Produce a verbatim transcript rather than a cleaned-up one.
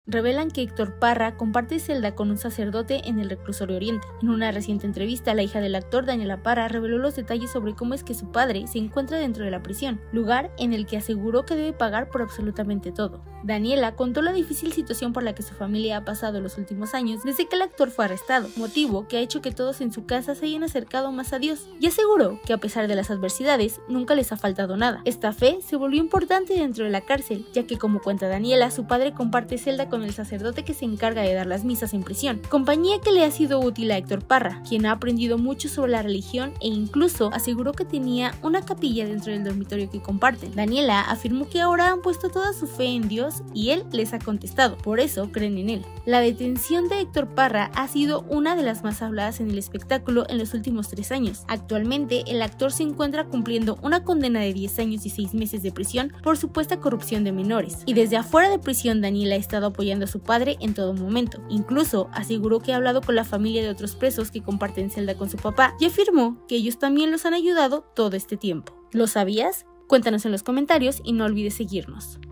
revelan que Héctor Parra comparte celda con un sacerdote en el reclusorio Oriente. En una reciente entrevista, la hija del actor, Daniela Parra, reveló los detalles sobre cómo es que su padre se encuentra dentro de la prisión, lugar en el que aseguró que debe pagar por absolutamente todo. Daniela contó la difícil situación por la que su familia ha pasado los últimos años desde que el actor fue arrestado, motivo que ha hecho que todos en su casa se hayan acercado más a Dios, y aseguró que a pesar de las adversidades, nunca les ha faltado nada. Esta fe se volvió importante dentro de la cárcel, ya que, como cuenta Daniela, su padre comparte celda con el sacerdote que se encarga de dar las misas en prisión, compañía que le ha sido útil a Héctor Parra, quien ha aprendido mucho sobre la religión e incluso aseguró que tenía una capilla dentro del dormitorio que comparten. Daniela afirmó que ahora han puesto toda su fe en Dios y él les ha contestado, por eso creen en él. La detención de Héctor Parra ha sido una de las más habladas en el espectáculo en los últimos tres años. Actualmente, el actor se encuentra cumpliendo una condena de diez años y seis meses de prisión por supuesta corrupción de menores. Y desde afuera de prisión, Daniela ha estado apoyando a su padre en todo momento. Incluso aseguró que ha hablado con la familia de otros presos que comparten celda con su papá y afirmó que ellos también los han ayudado todo este tiempo. ¿Lo sabías? Cuéntanos en los comentarios y no olvides seguirnos.